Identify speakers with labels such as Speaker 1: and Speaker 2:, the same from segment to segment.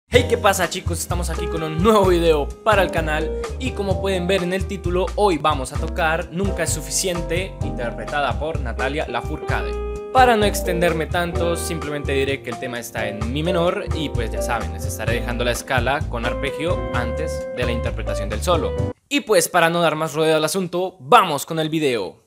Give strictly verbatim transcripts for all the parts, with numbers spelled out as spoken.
Speaker 1: Hey, ¿qué pasa, chicos? Estamos aquí con un nuevo video para el canal y como pueden ver en el título, hoy vamos a tocar Nunca es suficiente, interpretada por Natalia Lafourcade. Para no extenderme tanto, simplemente diré que el tema está en mi menor y pues ya saben, les estaré dejando la escala con arpegio antes de la interpretación del solo. Y pues para no dar más ruedo al asunto, vamos con el video.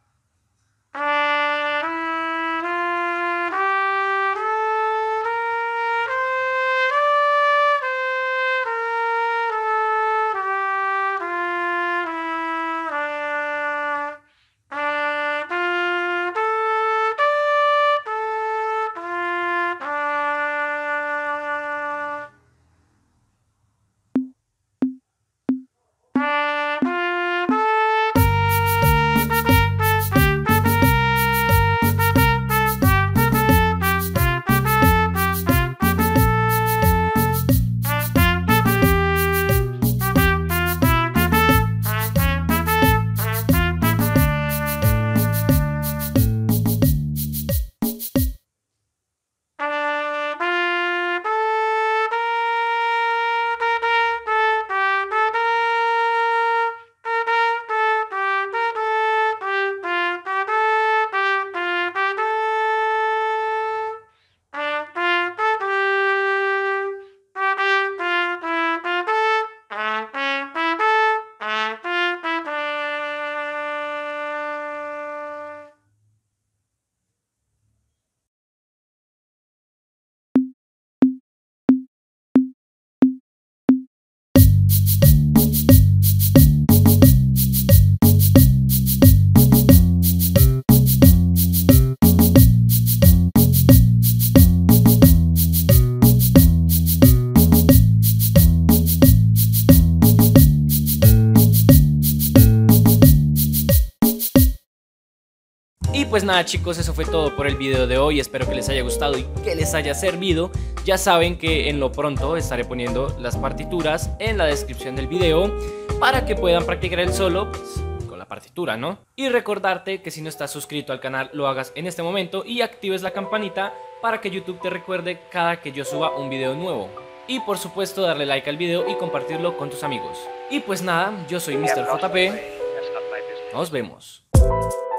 Speaker 1: Y pues nada, chicos, eso fue todo por el video de hoy. Espero que les haya gustado y que les haya servido. Ya saben que en lo pronto estaré poniendo las partituras en la descripción del video para que puedan practicar el solo pues, con la partitura, ¿no? Y recordarte que si no estás suscrito al canal lo hagas en este momento y actives la campanita para que YouTube te recuerde cada que yo suba un video nuevo. Y por supuesto darle like al video y compartirlo con tus amigos. Y pues nada, yo soy mister J P. Nos vemos.